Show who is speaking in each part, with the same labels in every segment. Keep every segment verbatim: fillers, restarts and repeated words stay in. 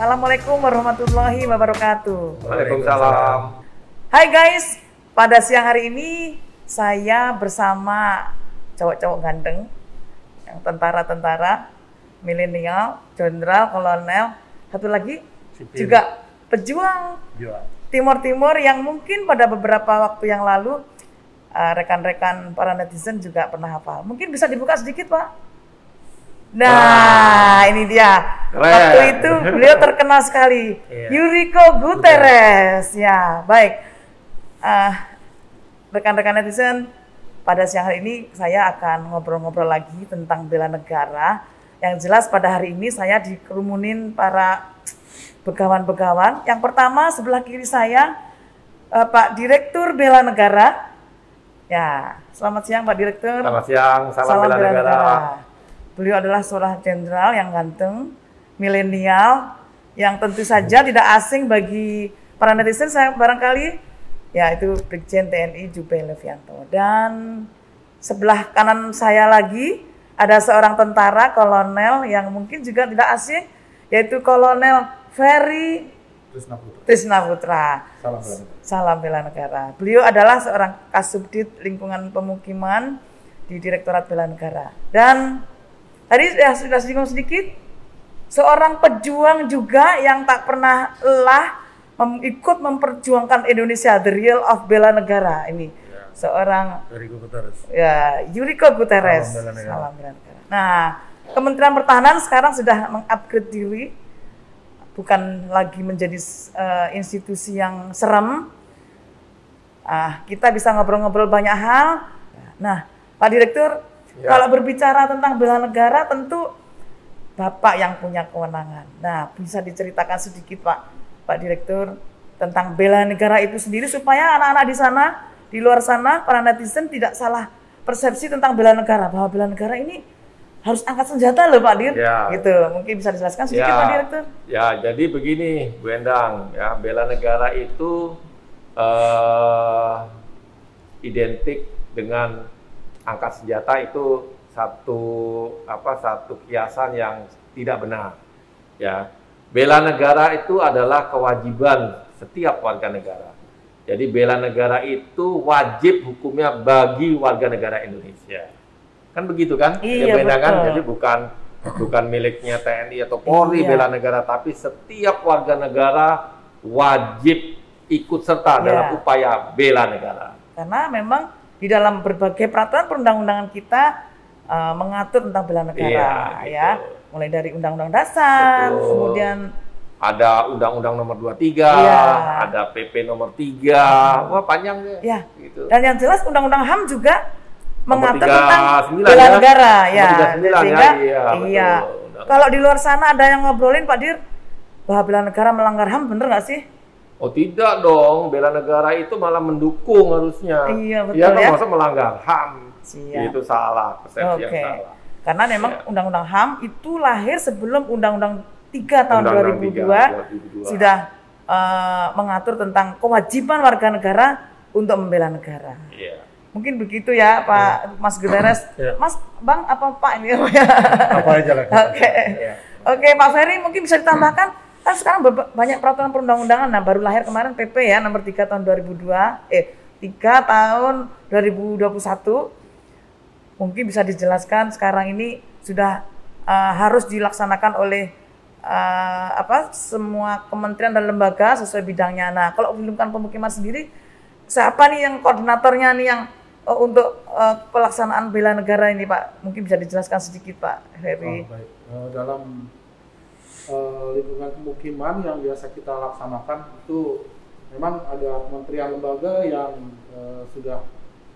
Speaker 1: Assalamualaikum warahmatullahi wabarakatuh.
Speaker 2: Waalaikumsalam.
Speaker 1: Hai guys, pada siang hari ini saya bersama cowok-cowok ganteng, yang tentara-tentara, milenial, jenderal, kolonel, satu lagi Sipil. Juga pejuang Timur-Timur yang mungkin pada beberapa waktu yang lalu rekan-rekan uh, para netizen juga pernah hafal. Mungkin bisa dibuka sedikit, Pak? Nah, nah, ini dia. Keren. Waktu itu beliau terkenal sekali. Iya. Yuriko Guterres. Ya, baik. Uh, rekan-rekan netizen, pada siang hari ini saya akan ngobrol-ngobrol lagi tentang bela negara. Yang jelas pada hari ini saya dikerumunin para begawan-begawan. Yang pertama sebelah kiri saya uh, Pak Direktur Bela Negara. Ya, selamat siang Pak Direktur.
Speaker 2: Selamat siang, salam, salam bela, bela negara. negara. Beliau adalah seorang jenderal yang ganteng, milenial, yang tentu saja tidak asing bagi para netizen saya barangkali, yaitu Brigjen T N I Juppe Levianto. Dan sebelah kanan saya lagi ada seorang tentara kolonel yang mungkin juga tidak asing, yaitu Kolonel Ferry Trisna Putra. Salam bela negara. Salam bela negara. Beliau adalah seorang Kasubdit Lingkungan Pemukiman di Direktorat Bela Negara. Dan tadi ya, sudah singgung sedikit, seorang pejuang juga yang tak pernah lelah mem ikut memperjuangkan Indonesia, the real of bela negara ini. Ya. Seorang Yuriko Guterres. Ya, Yuriko Guterres. Salam bela negara. Salam bela negara. Nah, Kementerian Pertahanan sekarang sudah mengupgrade diri, bukan lagi menjadi uh, institusi yang serem. Ah, kita bisa ngobrol-ngobrol banyak hal. Nah, Pak Direktur, ya. Kalau berbicara tentang bela negara, tentu Bapak yang punya kewenangan. Nah, bisa diceritakan sedikit Pak, Pak Direktur, tentang bela negara itu sendiri supaya anak-anak di sana, di luar sana, para netizen tidak salah persepsi tentang bela negara, bahwa bela negara ini harus angkat senjata loh Pak Dir. Ya. Gitu. Mungkin bisa dijelaskan sedikit ya. Pak Direktur? Ya, jadi begini Bu Endang, ya, bela negara itu uh, identik dengan angkat senjata itu satu apa satu kiasan yang tidak benar. Ya, bela negara itu adalah kewajiban setiap warga negara. Jadi bela negara itu wajib hukumnya bagi warga negara Indonesia. Kan begitu kan?
Speaker 1: Iya,
Speaker 2: ya, kan? Jadi bukan bukan miliknya T N I atau Polri iya. bela negara, tapi setiap warga negara wajib ikut serta iya. dalam upaya bela negara.
Speaker 1: Karena memang di dalam berbagai peraturan perundang-undangan kita uh, mengatur tentang bela negara, iya, ya, gitu. Mulai dari Undang-Undang Dasar, betul. Kemudian
Speaker 2: ada Undang-Undang Nomor dua puluh tiga, iya. ada P P Nomor tiga, hmm. wah panjang deh.
Speaker 1: Ya.
Speaker 2: Gitu.
Speaker 1: Dan yang jelas Undang-Undang H A M juga mengatur
Speaker 2: tiga,
Speaker 1: tentang
Speaker 2: sembilan,
Speaker 1: bela
Speaker 2: ya?
Speaker 1: negara, ya.
Speaker 2: Sehingga, ya, iya.
Speaker 1: iya. Kalau di luar sana ada yang ngobrolin Pak Dir, bahwa bela negara melanggar H A M, bener nggak sih?
Speaker 2: Oh tidak dong, bela negara itu malah mendukung harusnya.
Speaker 1: Iya betul
Speaker 2: ya.
Speaker 1: Ya.
Speaker 2: Masa melanggar H A M,
Speaker 1: siap.
Speaker 2: Itu salah, persepsi
Speaker 1: okay.
Speaker 2: yang salah.
Speaker 1: Karena memang Undang-Undang ya. H A M itu lahir sebelum Undang-Undang tiga tahun dua ribu dua sudah uh, mengatur tentang kewajiban warga negara untuk membela negara.
Speaker 2: Iya.
Speaker 1: Mungkin begitu ya Pak ya. Mas Guterres. Ya. Mas, Bang, apa Pak ini?
Speaker 2: Apa aja lah.
Speaker 1: Oke, ya. Oke Pak Ferry mungkin bisa ditambahkan. Kan sekarang banyak peraturan perundang-undangan, nah baru lahir kemarin P P ya nomor tiga tahun dua ribu dua, eh tiga tahun dua ribu dua puluh satu. Mungkin bisa dijelaskan sekarang ini sudah uh, harus dilaksanakan oleh uh, apa semua kementerian dan lembaga sesuai bidangnya. Nah, kalau Lingkungan Pemukiman sendiri, siapa nih yang koordinatornya nih yang uh, untuk uh, pelaksanaan bela negara ini Pak? Mungkin bisa dijelaskan sedikit Pak Ferry.
Speaker 3: Oh, baik. Uh, dalam Uh, lingkungan pemukiman yang biasa kita laksanakan itu memang ada kementerian lembaga yang uh, sudah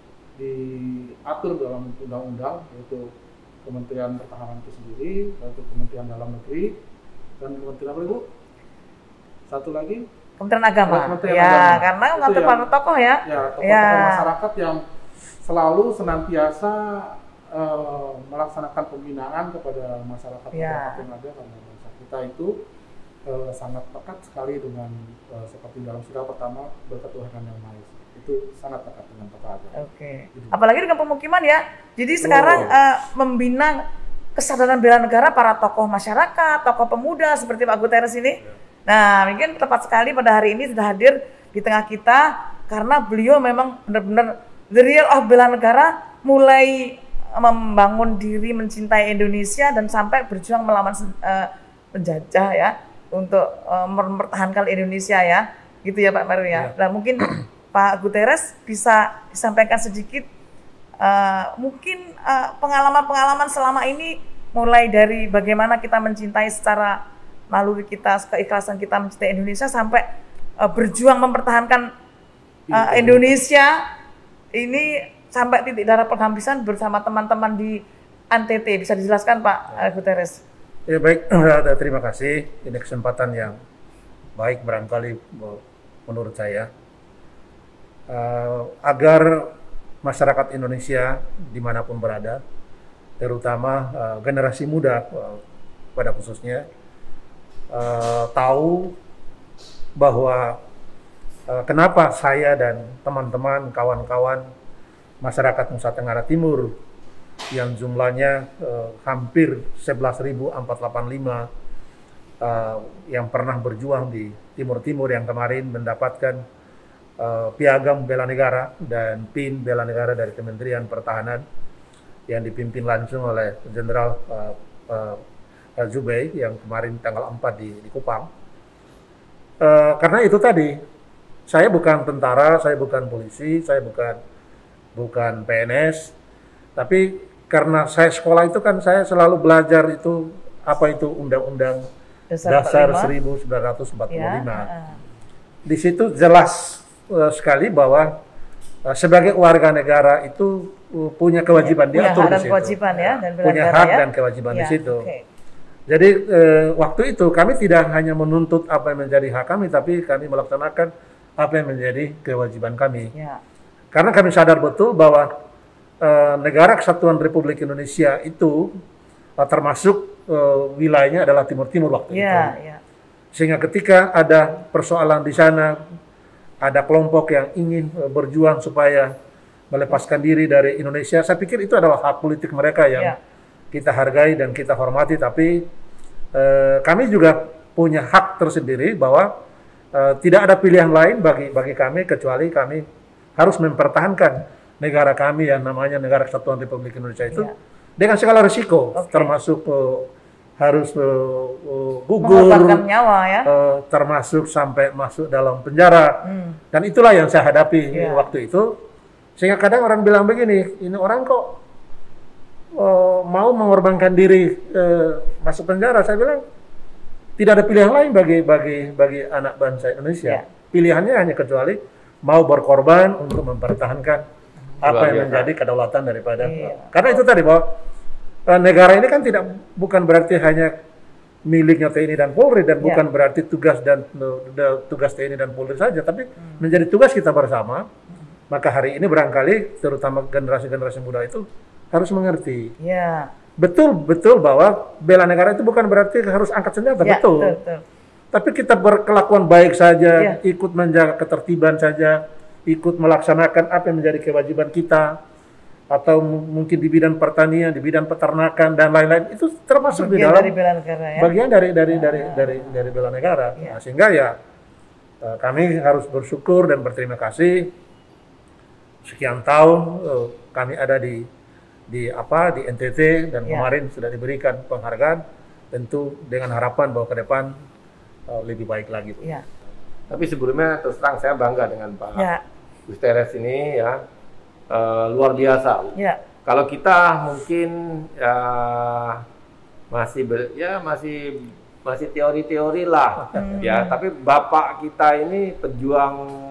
Speaker 3: diatur dalam undang-undang, yaitu Kementerian Pertahanan itu sendiri, yaitu Kementerian Dalam Negeri, dan Kementerian apa Ibu? Satu lagi?
Speaker 1: Kementerian Agama.
Speaker 3: Kementerian
Speaker 1: ya,
Speaker 3: Agama.
Speaker 1: karena ngatur para tokoh ya.
Speaker 3: Ya, tokoh-tokoh ya. masyarakat yang selalu senantiasa uh, melaksanakan pembinaan kepada masyarakat
Speaker 1: ya.
Speaker 3: yang ada karena kita itu uh, sangat pekat sekali dengan uh, seperti dalam surah pertama berkat Tuhan yang Maha Esa. Itu sangat dekat dengan tokoh agama.
Speaker 1: Oke. Okay. Apalagi dengan pemukiman ya. Jadi sekarang oh. uh, membina kesadaran bela negara para tokoh masyarakat, tokoh pemuda seperti Pak Guterres ini. Nah, mungkin tepat sekali pada hari ini sudah hadir di tengah kita karena beliau memang benar-benar the real of bela negara, mulai membangun diri, mencintai Indonesia dan sampai berjuang melawan uh, penjajah ya untuk uh, mempertahankan Indonesia ya. Gitu ya Pak Maru ya. Nah, mungkin Pak Guterres bisa disampaikan sedikit Uh, mungkin pengalaman-pengalaman uh, selama ini, mulai dari bagaimana kita mencintai secara naluri kita, keikhlasan kita mencintai Indonesia sampai uh, berjuang mempertahankan uh, Indonesia ini sampai titik darah penghabisan bersama teman-teman di N T T. Bisa dijelaskan Pak uh, Guterres?
Speaker 4: Ya baik, terima kasih. Ini kesempatan yang baik barangkali menurut saya uh, agar masyarakat Indonesia dimanapun berada, terutama uh, generasi muda uh, pada khususnya, uh, tahu bahwa uh, kenapa saya dan teman-teman, kawan-kawan masyarakat Nusa Tenggara Timur yang jumlahnya uh, hampir sebelas ribu empat ratus delapan puluh lima uh, yang pernah berjuang di Timur-Timur yang kemarin mendapatkan Uh, piagam bela negara dan pin bela negara dari Kementerian Pertahanan yang dipimpin langsung oleh Jenderal uh, uh, Zubey yang kemarin tanggal empat di, di Kupang. Uh, karena itu tadi, saya bukan tentara, saya bukan polisi, saya bukan bukan P N S, tapi karena saya sekolah itu kan saya selalu belajar itu apa itu Undang-Undang Dasar, Dasar seribu sembilan ratus empat puluh lima. Ya. Di situ jelas sekali bahwa uh, sebagai warga negara itu uh, punya kewajiban,
Speaker 1: ya,
Speaker 4: diatur
Speaker 1: punya hak
Speaker 4: di situ.
Speaker 1: Kewajiban ya, dan
Speaker 4: punya
Speaker 1: negara,
Speaker 4: hak
Speaker 1: ya?
Speaker 4: dan kewajiban ya, di situ.
Speaker 1: Okay.
Speaker 4: Jadi uh, waktu itu kami tidak hanya menuntut apa yang menjadi hak kami, tapi kami melaksanakan apa yang menjadi kewajiban kami. Ya. Karena kami sadar betul bahwa uh, negara Kesatuan Republik Indonesia itu uh, termasuk uh, wilayahnya adalah Timur-Timur waktu ya, itu. Ya. Sehingga ketika ada persoalan di sana, ada kelompok yang ingin berjuang supaya melepaskan diri dari Indonesia, saya pikir itu adalah hak politik mereka yang ya. kita hargai dan kita hormati, tapi eh, kami juga punya hak tersendiri bahwa eh, tidak ada pilihan lain bagi bagi kami kecuali kami harus mempertahankan negara kami yang namanya Negara Kesatuan Republik Indonesia itu ya. dengan segala risiko, okay. termasuk eh, harus uh, uh, gugur,
Speaker 1: nyawa, ya?
Speaker 4: uh, termasuk sampai masuk dalam penjara, hmm. dan itulah yang saya hadapi yeah. waktu itu. Sehingga kadang orang bilang begini, ini orang kok uh, mau mengorbankan diri uh, masuk penjara. Saya bilang tidak ada pilihan lain bagi bagi bagi anak bangsa Indonesia. Yeah. Pilihannya hanya kecuali mau berkorban untuk mempertahankan apa yang menjadi kedaulatan daripada. Yeah. Karena itu tadi bahwa negara ini kan tidak bukan berarti hanya miliknya T N I dan Polri dan bukan ya. berarti tugas dan uh, tugas T N I dan Polri saja, tapi hmm. menjadi tugas kita bersama. Hmm. Maka hari ini barangkali terutama generasi-generasi muda itu harus mengerti. Ya. Betul betul bahwa bela negara itu bukan berarti harus angkat senjata, ya, betul. Betul, betul. Tapi kita berkelakuan baik saja, ya. ikut menjaga ketertiban saja, ikut melaksanakan apa yang menjadi kewajiban kita. Atau mungkin di bidang pertanian, di bidang peternakan dan lain-lain, itu termasuk bagian di dalam
Speaker 1: dari bela negara, ya?
Speaker 4: bagian dari dari ya. dari dari dari bela negara. Ya. Nah, sehingga ya kami harus bersyukur dan berterima kasih sekian tahun uh, kami ada di di apa di N T T dan ya. kemarin sudah diberikan penghargaan, tentu dengan harapan bahwa ke depan uh, lebih baik lagi. Ya.
Speaker 5: Tapi sebelumnya terus terang saya bangga dengan Pak
Speaker 1: ya.
Speaker 5: Guterres ini ya. Uh, luar biasa. Ya. Kalau kita mungkin ya, masih ber, ya masih masih teori-teori lah, hmm. ya. Tapi bapak kita ini pejuang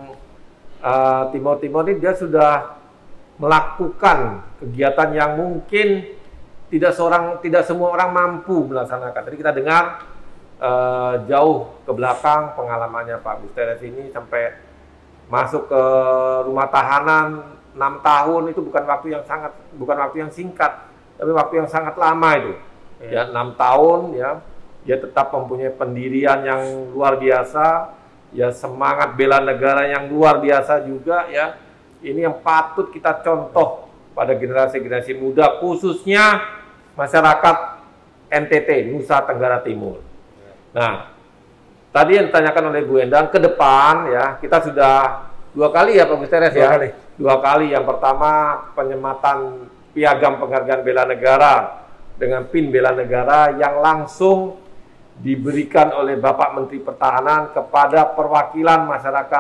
Speaker 5: uh, Timur Timur ini dia sudah melakukan kegiatan yang mungkin tidak seorang tidak semua orang mampu melaksanakan. Tadi kita dengar uh, jauh ke belakang pengalamannya Pak Guterres ini sampai masuk ke rumah tahanan. enam tahun itu bukan waktu yang sangat bukan waktu yang singkat, tapi waktu yang sangat lama itu. Ya, enam tahun ya. Dia tetap mempunyai pendirian yang luar biasa, ya semangat bela negara yang luar biasa juga ya. Ini yang patut kita contoh pada generasi-generasi muda khususnya masyarakat N T T, Nusa Tenggara Timur. Nah, tadi yang ditanyakan oleh Bu Endang, ke depan ya kita sudah dua kali ya Pak Gusteres ya.
Speaker 4: Kali.
Speaker 5: Dua kali. Yang pertama penyematan piagam penghargaan bela negara dengan P I N bela negara yang langsung diberikan oleh Bapak Menteri Pertahanan kepada perwakilan masyarakat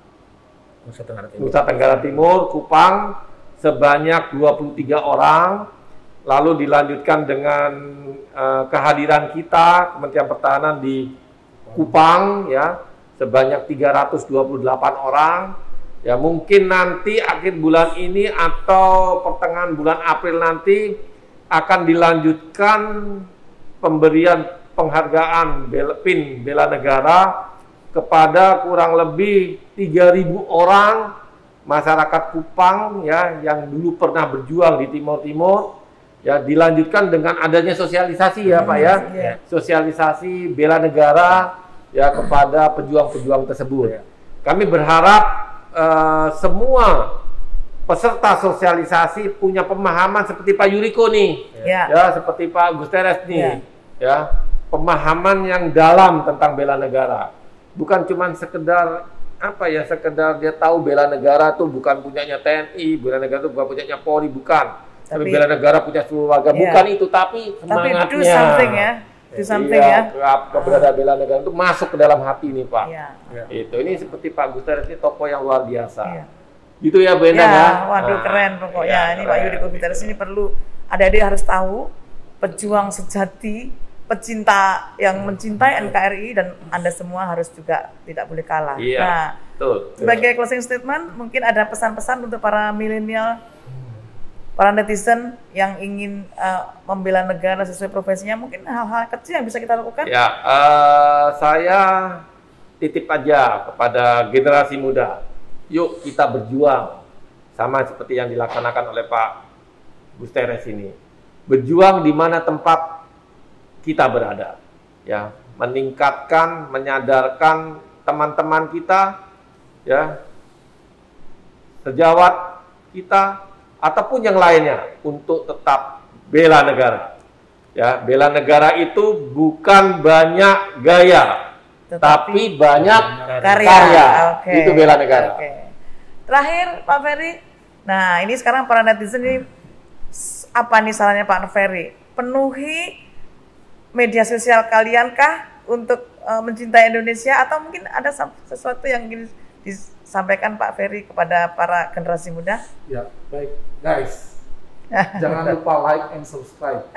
Speaker 4: Nusa Tenggara Timur,
Speaker 5: Nusa Tenggara Timur Kupang sebanyak dua puluh tiga orang. Lalu dilanjutkan dengan uh, kehadiran kita Kementerian Pertahanan di Kupang ya sebanyak tiga ratus dua puluh delapan orang. Ya mungkin nanti akhir bulan ini atau pertengahan bulan April nanti akan dilanjutkan pemberian penghargaan P I N bela negara kepada kurang lebih tiga ribu orang masyarakat Kupang ya yang dulu pernah berjuang di Timur Timur. Ya, dilanjutkan dengan adanya sosialisasi ya Pak ya,
Speaker 2: yeah.
Speaker 5: sosialisasi bela negara ya kepada pejuang-pejuang tersebut. Kami berharap uh, semua peserta sosialisasi punya pemahaman seperti Pak Yuriko nih,
Speaker 2: yeah.
Speaker 5: ya seperti Pak Gusteres nih, yeah. ya pemahaman yang dalam tentang bela negara, bukan cuma sekedar apa ya, sekedar dia tahu bela negara itu bukan punyanya T N I, bela negara itu bukan punyanya Polri, bukan. Tapi, tapi bela negara punya seluruh warga, yeah. bukan itu, tapi semangatnya.
Speaker 2: Tapi do something ya, do something
Speaker 5: iya,
Speaker 2: ya.
Speaker 5: Keberadaan bela negara itu masuk ke dalam hati nih Pak.
Speaker 2: Yeah.
Speaker 5: Yeah. Itu, ini seperti Pak Gusteres ini tokoh yang luar biasa.
Speaker 2: Yeah.
Speaker 5: Gitu ya Bu Endang ya.
Speaker 2: Waduh nah, keren pokoknya. Ya, ini keren. Pak Yuriko Gusteres ini perlu adik-adik harus tahu, pejuang sejati, pecinta yang mencintai N K R I, dan Anda semua harus juga tidak boleh kalah.
Speaker 5: Iya,
Speaker 2: nah,
Speaker 5: betul.
Speaker 2: Sebagai closing statement, mungkin ada pesan-pesan untuk para milenial, para netizen yang ingin uh, membela negara sesuai profesinya, mungkin hal-hal kecil yang bisa kita lakukan?
Speaker 5: Ya, uh, saya titip aja kepada generasi muda. Yuk kita berjuang, sama seperti yang dilaksanakan oleh Pak Gusteres ini. Berjuang di mana tempat kita berada. Ya, meningkatkan, menyadarkan teman-teman kita, ya, sejawat kita, ataupun yang lainnya untuk tetap bela negara. Ya, bela negara itu bukan banyak gaya, tetapi, tapi banyak karya. karya.
Speaker 2: Okay.
Speaker 5: Itu bela negara.
Speaker 2: Okay. Terakhir Pak Ferry, nah ini sekarang para netizen ini apa nih sarannya Pak Ferry? Penuhi media sosial kalian kah untuk uh, mencintai Indonesia, atau mungkin ada sesuatu yang ingin disampaikan Pak Ferry kepada para generasi muda?
Speaker 3: Ya, baik. Guys, jangan lupa like and subscribe.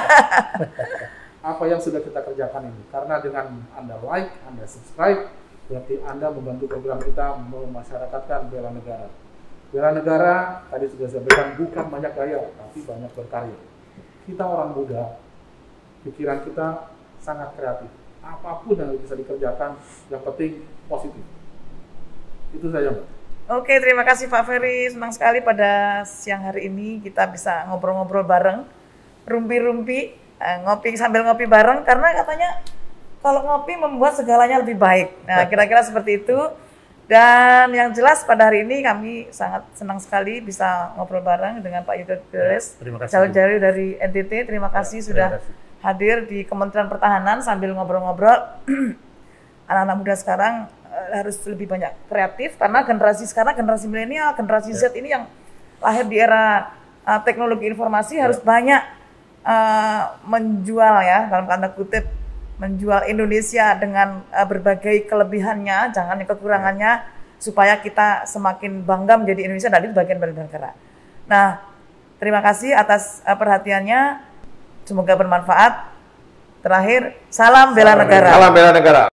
Speaker 3: Apa yang sudah kita kerjakan ini. Karena dengan Anda like, Anda subscribe, berarti Anda membantu program kita memasyarakatkan bela negara. Bela negara, tadi sudah saya sampaikan, bukan banyak gaya, tapi banyak berkarya. Kita orang muda, pikiran kita sangat kreatif. Apapun yang bisa dikerjakan, yang penting positif. Itu saja, Mbak.
Speaker 2: Oke, terima kasih Pak Ferry. Senang sekali pada siang hari ini kita bisa ngobrol-ngobrol bareng, rumpi-rumpi, ngopi sambil ngopi bareng, karena katanya kalau ngopi membuat segalanya lebih baik. Nah, kira-kira seperti itu. Dan yang jelas pada hari ini kami sangat senang sekali bisa ngobrol bareng dengan Pak Yuriko Gusteres, jauh-jauh dari N T T. Terima kasih ya, sudah terima kasih. Hadir di Kementerian Pertahanan sambil ngobrol-ngobrol. Anak-anak muda sekarang uh, harus lebih banyak kreatif, karena generasi sekarang, generasi milenial, generasi ya. Z ini yang lahir di era uh, teknologi informasi ya. harus banyak uh, menjual ya, dalam tanda kutip, menjual Indonesia dengan uh, berbagai kelebihannya, jangan kekurangannya, supaya kita semakin bangga menjadi Indonesia dari bagian bela negara. Nah, terima kasih atas uh, perhatiannya. Semoga bermanfaat. Terakhir, salam bela negara.
Speaker 5: Salam bela negara.